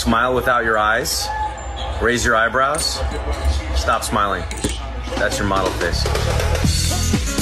Smile without your eyes. Raise your eyebrows. Stop smiling. That's your model face.